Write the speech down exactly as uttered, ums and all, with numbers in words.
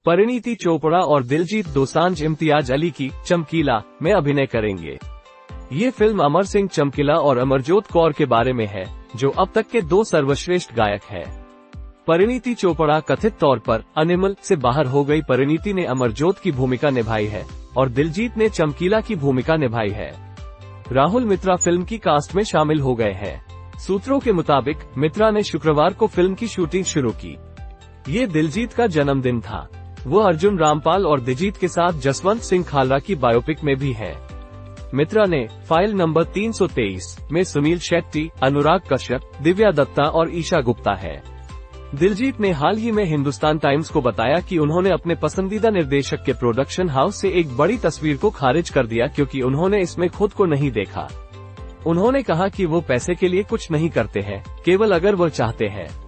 परिणीति चोपड़ा और दिलजीत दोसांझ इम्तियाज अली की चमकीला में अभिनय करेंगे। ये फिल्म अमर सिंह चमकीला और अमरजोत कौर के बारे में है, जो अब तक के दो सर्वश्रेष्ठ गायक हैं। परिणीति चोपड़ा कथित तौर पर एनिमल से बाहर हो गई परिणीति ने अमरजोत की भूमिका निभाई है और दिलजीत ने चमकीला की भूमिका निभाई है। राहुल मित्रा फिल्म की कास्ट में शामिल हो गए हैं। सूत्रों के मुताबिक मित्रा ने शुक्रवार को फिल्म की शूटिंग शुरू की। ये दिलजीत का जन्मदिन था। वो अर्जुन रामपाल और दिलजीत के साथ जसवंत सिंह खालरा की बायोपिक में भी है। मित्रा ने फाइल नंबर तीन सौ तेईस में सुनील शेट्टी, अनुराग कश्यप, दिव्या दत्ता और ईशा गुप्ता है। दिलजीत ने हाल ही में हिंदुस्तान टाइम्स को बताया कि उन्होंने अपने पसंदीदा निर्देशक के प्रोडक्शन हाउस से एक बड़ी तस्वीर को खारिज कर दिया क्योंकि उन्होंने इसमें खुद को नहीं देखा। उन्होंने कहा कि वो पैसे के लिए कुछ नहीं करते हैं, केवल अगर वो चाहते हैं